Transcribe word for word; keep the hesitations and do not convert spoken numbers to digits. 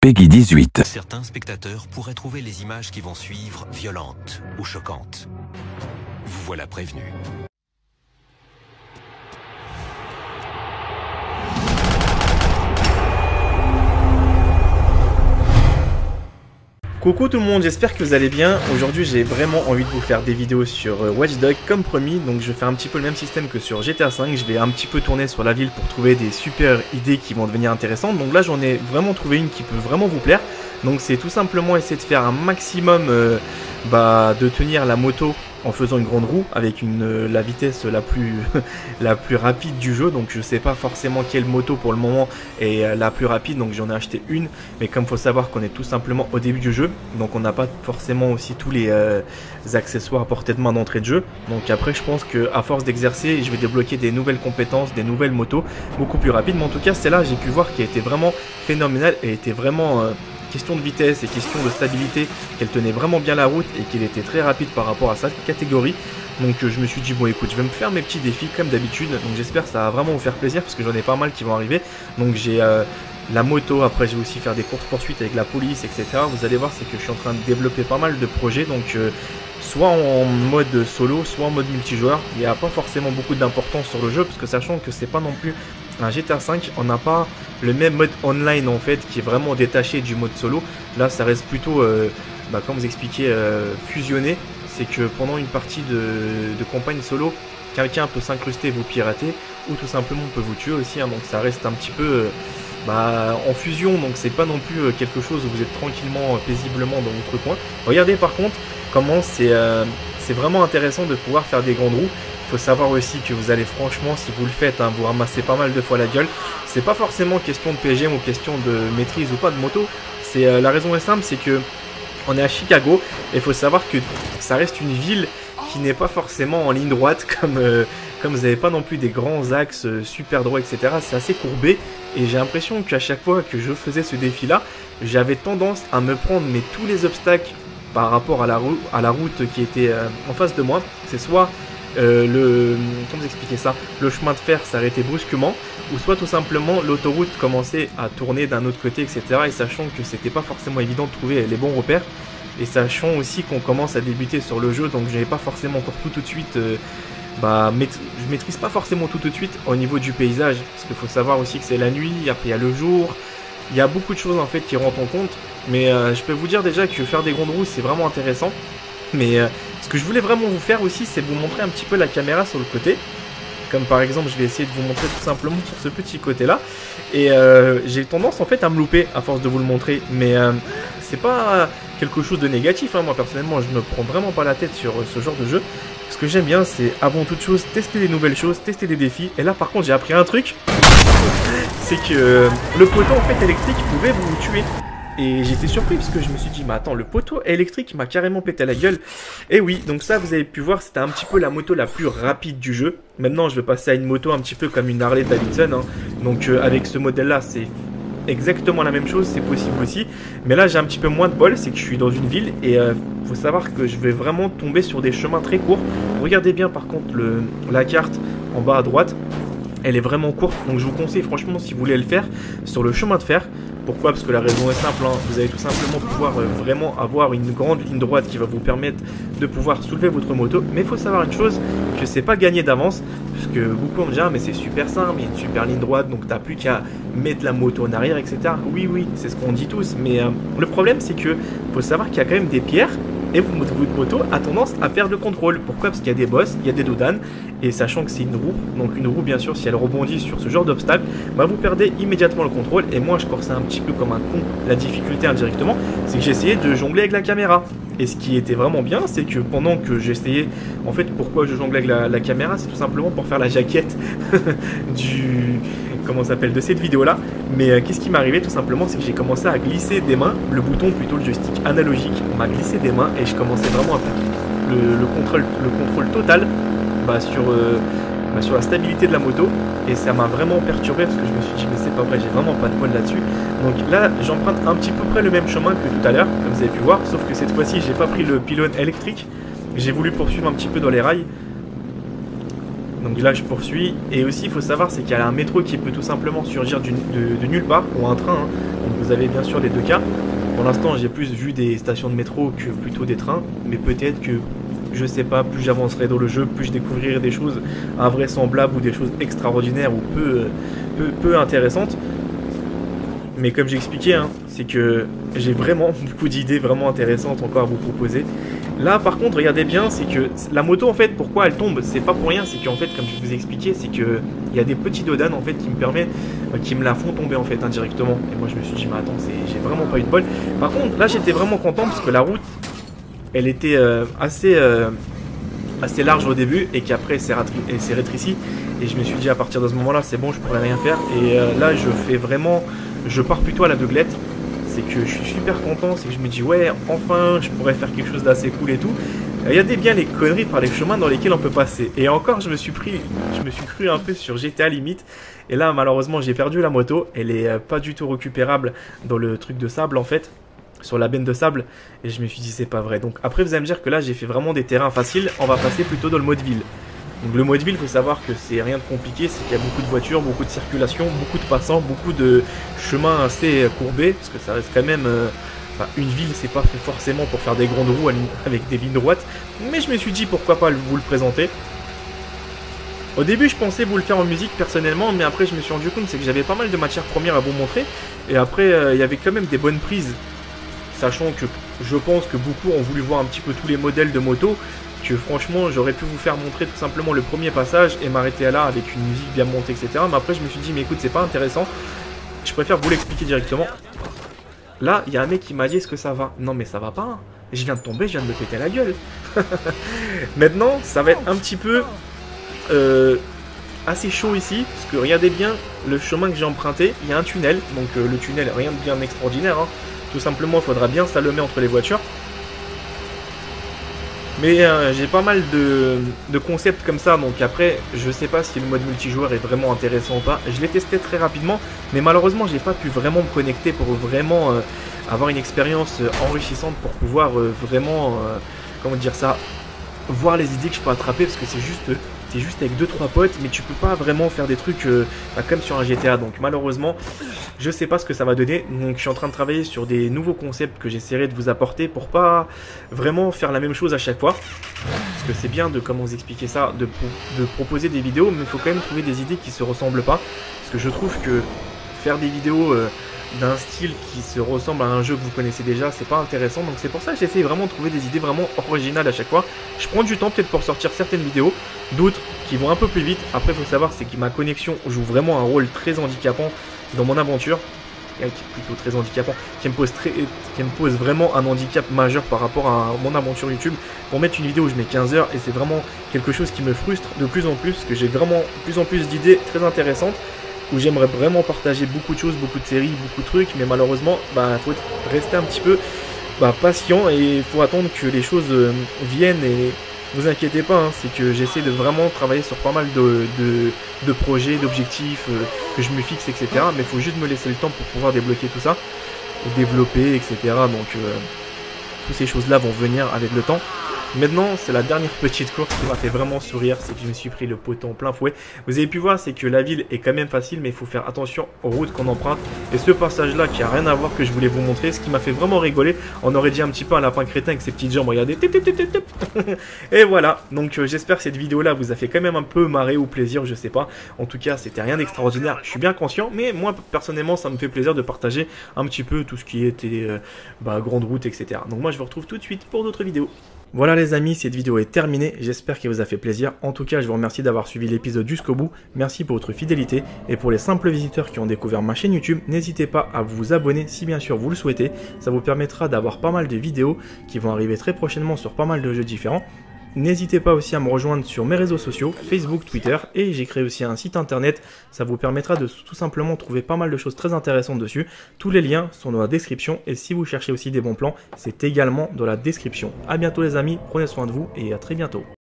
Peggy dix-huit. Certains spectateurs pourraient trouver les images qui vont suivre violentes ou choquantes. Vous voilà prévenus. Coucou tout le monde, j'espère que vous allez bien. Aujourd'hui j'ai vraiment envie de vous faire des vidéos sur Watch Dogs comme promis. Donc je vais faire un petit peu le même système que sur G T A cinq. Je vais un petit peu tourner sur la ville pour trouver des super idées qui vont devenir intéressantes. Donc là j'en ai vraiment trouvé une qui peut vraiment vous plaire. Donc c'est tout simplement essayer de faire un maximum euh, bah, de tenir la moto en faisant une grande roue avec une, euh, la vitesse la plus, la plus rapide du jeu. Donc je sais pas forcément quelle moto pour le moment est euh, la plus rapide, donc j'en ai acheté une. Mais comme il faut savoir qu'on est tout simplement au début du jeu, donc on n'a pas forcément aussi tous les euh, accessoires à portée de main d'entrée de jeu. Donc après je pense qu'à force d'exercer, je vais débloquer des nouvelles compétences, des nouvelles motos beaucoup plus rapides. Mais en tout cas celle-là j'ai pu voir qu'elle était vraiment phénoménale et était vraiment... Euh, question de vitesse et question de stabilité, qu'elle tenait vraiment bien la route et qu'elle était très rapide par rapport à sa catégorie. Donc euh, je me suis dit bon écoute, je vais me faire mes petits défis comme d'habitude. Donc j'espère que ça va vraiment vous faire plaisir parce que j'en ai pas mal qui vont arriver. Donc j'ai euh, la moto, après je vais aussi faire des courses poursuites avec la police, et cetera. Vous allez voir, c'est que je suis en train de développer pas mal de projets. Donc euh, soit en mode solo, soit en mode multijoueur. Il n'y a pas forcément beaucoup d'importance sur le jeu parce que sachant que c'est pas non plus un G T A cinq, on n'a pas le même mode online en fait qui est vraiment détaché du mode solo. Là ça reste plutôt, euh, bah, comme vous expliquez, euh, fusionné. C'est que pendant une partie de, de campagne solo, quelqu'un peut s'incruster et vous pirater, ou tout simplement peut vous tuer aussi, hein. Donc ça reste un petit peu euh, bah, en fusion, donc c'est pas non plus euh, quelque chose où vous êtes tranquillement, euh, paisiblement dans votre coin. Regardez par contre comment c'est euh, c'est vraiment intéressant de pouvoir faire des grandes roues. Il faut savoir aussi que vous allez franchement, si vous le faites, hein, vous ramassez pas mal de fois la gueule. C'est pas forcément question de P G M ou question de maîtrise ou pas de moto. C'est euh, la raison est simple, c'est que on est à Chicago et il faut savoir que ça reste une ville qui n'est pas forcément en ligne droite comme, euh, comme vous n'avez pas non plus des grands axes euh, super droits, et cetera. C'est assez courbé et j'ai l'impression qu'à chaque fois que je faisais ce défi-là, j'avais tendance à me prendre mais tous les obstacles par rapport à la, rou à la route qui était euh, en face de moi. C'est soit Euh, le, comment vous expliquer ça, le chemin de fer s'arrêtait brusquement, ou soit tout simplement l'autoroute commençait à tourner d'un autre côté, et cetera. Et sachant que c'était pas forcément évident de trouver les bons repères, et sachant aussi qu'on commence à débuter sur le jeu, donc j'avais pas forcément encore tout tout de suite, euh, bah, je maîtrise pas forcément tout tout de suite au niveau du paysage, parce qu'il faut savoir aussi que c'est la nuit, après il y a le jour, il y a beaucoup de choses en fait qui rentrent en compte. Mais euh, je peux vous dire déjà que faire des grandes roues c'est vraiment intéressant. Mais euh, ce que je voulais vraiment vous faire aussi, c'est vous montrer un petit peu la caméra sur le côté. Comme par exemple, je vais essayer de vous montrer tout simplement sur ce petit côté-là. Et euh, j'ai tendance en fait à me louper à force de vous le montrer. Mais euh, c'est pas quelque chose de négatif, hein. Moi personnellement, je me prends vraiment pas la tête sur ce genre de jeu. Ce que j'aime bien, c'est avant toute chose tester des nouvelles choses, tester des défis. Et là par contre, j'ai appris un truc. C'est que euh, le poteau en fait électrique pouvait vous tuer. Et j'étais surpris parce que je me suis dit, mais attends, le poteau électrique m'a carrément pété la gueule. Et oui, donc ça, vous avez pu voir, c'était un petit peu la moto la plus rapide du jeu. Maintenant, je vais passer à une moto un petit peu comme une Harley Davidson, hein. Donc euh, avec ce modèle-là, c'est exactement la même chose, c'est possible aussi. Mais là, j'ai un petit peu moins de bol, c'est que je suis dans une ville. Et euh, faut savoir que je vais vraiment tomber sur des chemins très courts. Regardez bien par contre le, la carte en bas à droite. Elle est vraiment courte, donc je vous conseille franchement si vous voulez le faire sur le chemin de fer. Pourquoi? Parce que la raison est simple, hein. Vous allez tout simplement pouvoir euh, vraiment avoir une grande ligne droite qui va vous permettre de pouvoir soulever votre moto. Mais il faut savoir une chose, que c'est pas gagné d'avance, parce que beaucoup vont me dire ah, mais c'est super simple, il y a une super ligne droite, donc t'as plus qu'à mettre la moto en arrière, et cetera. Oui, oui, c'est ce qu'on dit tous, mais euh, le problème c'est que faut savoir qu'il y a quand même des pierres. Et votre moto a tendance à perdre le contrôle. Pourquoi? Parce qu'il y a des bosses, il y a des dodanes. Et sachant que c'est une roue, donc une roue bien sûr, si elle rebondit sur ce genre d'obstacle, bah vous perdez immédiatement le contrôle. Et moi je corsais un petit peu comme un con la difficulté indirectement, c'est que j'essayais de jongler avec la caméra. Et ce qui était vraiment bien, c'est que pendant que j'essayais, en fait pourquoi je jonglais avec la, la caméra, c'est tout simplement pour faire la jaquette du... comment ça s'appelle, de cette vidéo là. Mais euh, qu'est-ce qui m'est arrivé tout simplement, c'est que j'ai commencé à glisser des mains, le bouton plutôt le joystick analogique m'a glissé des mains et je commençais vraiment à faire le, le, contrôle, le contrôle total bah, sur, euh, bah, sur la stabilité de la moto. Et ça m'a vraiment perturbé parce que je me suis dit mais c'est pas vrai, j'ai vraiment pas de poil là-dessus. Donc là j'emprunte un petit peu près le même chemin que tout à l'heure, comme vous avez pu voir, sauf que cette fois-ci j'ai pas pris le pylône électrique, j'ai voulu poursuivre un petit peu dans les rails. Donc là je poursuis, et aussi il faut savoir c'est qu'il y a un métro qui peut tout simplement surgir du, de, de nulle part, ou un train, hein. Donc vous avez bien sûr les deux cas. Pour l'instant j'ai plus vu des stations de métro que plutôt des trains, mais peut-être que, je sais pas, plus j'avancerai dans le jeu, plus je découvrirai des choses invraisemblables ou des choses extraordinaires ou peu, peu, peu intéressantes. Mais comme j'ai expliqué, hein, c'est que j'ai vraiment beaucoup d'idées vraiment intéressantes encore à vous proposer. Là par contre regardez bien, c'est que la moto en fait pourquoi elle tombe, c'est pas pour rien, c'est qu'en fait comme je vous ai expliqué, c'est que il y a des petits dodanes en fait qui me permettent, euh, qui me la font tomber en fait indirectement. Et moi je me suis dit mais attends, j'ai vraiment pas eu de bol. Par contre là j'étais vraiment content parce que la route elle était euh, assez, euh, assez large au début et qu'après elle s'est rétrécie. Et je me suis dit à partir de ce moment là c'est bon, je pourrais rien faire. Et euh, là je fais vraiment, je pars plutôt à l'aveuglette. C'est que je suis super content, c'est que je me dis ouais enfin je pourrais faire quelque chose d'assez cool et tout. Regardez bien les conneries par les chemins dans lesquels on peut passer. Et encore je me suis pris, je me suis cru un peu sur G T A limite. Et là malheureusement j'ai perdu la moto, elle est euh, pas du tout récupérable dans le truc de sable en fait, sur la benne de sable. Et je me suis dit c'est pas vrai. Donc après vous allez me dire que là j'ai fait vraiment des terrains faciles, on va passer plutôt dans le mode ville. Donc le mode ville, il faut savoir que c'est rien de compliqué, c'est qu'il y a beaucoup de voitures, beaucoup de circulation, beaucoup de passants, beaucoup de chemins assez courbés, parce que ça reste quand même... Euh, enfin, une ville, c'est pas fait forcément pour faire des grandes roues avec des lignes droites, mais je me suis dit pourquoi pas vous le présenter. Au début, je pensais vous le faire en musique personnellement, mais après je me suis rendu compte c'est que j'avais pas mal de matières premières à vous montrer, et après euh, il y avait quand même des bonnes prises, sachant que je pense que beaucoup ont voulu voir un petit peu tous les modèles de moto, que franchement j'aurais pu vous faire montrer tout simplement le premier passage et m'arrêter là avec une musique bien montée, et cetera. Mais après je me suis dit mais écoute c'est pas intéressant, je préfère vous l'expliquer directement. Là il y a un mec qui m'a dit est-ce que ça va? Non mais ça va pas, hein. Je viens de tomber, je viens de me péter la gueule. Maintenant ça va être un petit peu euh, assez chaud ici, parce que regardez bien le chemin que j'ai emprunté, il y a un tunnel, donc euh, le tunnel rien de bien extraordinaire, hein. Tout simplement il faudra bien s'allumer entre les voitures. Mais euh, j'ai pas mal de, de concepts comme ça, donc après je sais pas si le mode multijoueur est vraiment intéressant ou pas. Je l'ai testé très rapidement, mais malheureusement j'ai pas pu vraiment me connecter pour vraiment euh, avoir une expérience enrichissante pour pouvoir euh, vraiment, euh, comment dire ça, voir les idées que je peux attraper, parce que c'est juste, c'est juste avec deux trois potes, mais tu peux pas vraiment faire des trucs euh, bah, comme sur un G T A. Donc malheureusement je sais pas ce que ça va donner, donc je suis en train de travailler sur des nouveaux concepts que j'essaierai de vous apporter pour pas vraiment faire la même chose à chaque fois, parce que c'est bien de, comment vous expliquer ça, de, de proposer des vidéos, mais il faut quand même trouver des idées qui se ressemblent pas, parce que je trouve que faire des vidéos euh, d'un style qui se ressemble à un jeu que vous connaissez déjà, c'est pas intéressant. Donc c'est pour ça que j'essaie vraiment de trouver des idées vraiment originales à chaque fois. Je prends du temps peut-être pour sortir certaines vidéos, d'autres qui vont un peu plus vite. Après il faut savoir c'est que ma connexion joue vraiment un rôle très handicapant dans mon aventure, qui est plutôt très handicapant, qui me pose très, qui me pose vraiment un handicap majeur par rapport à mon aventure YouTube. Pour mettre une vidéo je mets quinze heures, et c'est vraiment quelque chose qui me frustre de plus en plus, parce que j'ai vraiment de plus en plus d'idées très intéressantes, où j'aimerais vraiment partager beaucoup de choses, beaucoup de séries, beaucoup de trucs, mais malheureusement, bah, faut rester un petit peu bah, patient, et il faut attendre que les choses euh, viennent. Et vous inquiétez pas, hein, c'est que j'essaie de vraiment travailler sur pas mal de, de, de projets, d'objectifs euh, que je me fixe, et cetera. Mais il faut juste me laisser le temps pour pouvoir débloquer tout ça, développer, et cetera. Donc euh, toutes ces choses-là vont venir avec le temps. Maintenant, c'est la dernière petite course qui m'a fait vraiment sourire, c'est que je me suis pris le poteau en plein fouet. Vous avez pu voir, c'est que la ville est quand même facile, mais il faut faire attention aux routes qu'on emprunte. Et ce passage-là, qui a rien à voir, que je voulais vous montrer, ce qui m'a fait vraiment rigoler, on aurait dit un petit peu un lapin crétin avec ses petites jambes, regardez. Et voilà, donc euh, j'espère que cette vidéo-là vous a fait quand même un peu marrer ou plaisir, je sais pas. En tout cas, c'était rien d'extraordinaire, je suis bien conscient, mais moi, personnellement, ça me fait plaisir de partager un petit peu tout ce qui était euh, bah, grande route, et cetera. Donc moi, je vous retrouve tout de suite pour d'autres vidéos. Voilà les amis, cette vidéo est terminée, j'espère qu'elle vous a fait plaisir. En tout cas, je vous remercie d'avoir suivi l'épisode jusqu'au bout, merci pour votre fidélité. Et pour les simples visiteurs qui ont découvert ma chaîne YouTube, n'hésitez pas à vous abonner si bien sûr vous le souhaitez. Ça vous permettra d'avoir pas mal de vidéos qui vont arriver très prochainement sur pas mal de jeux différents. N'hésitez pas aussi à me rejoindre sur mes réseaux sociaux, Facebook, Twitter, et j'ai créé aussi un site internet. Ça vous permettra de tout simplement trouver pas mal de choses très intéressantes dessus. Tous les liens sont dans la description, et si vous cherchez aussi des bons plans, c'est également dans la description. A bientôt les amis, prenez soin de vous et à très bientôt.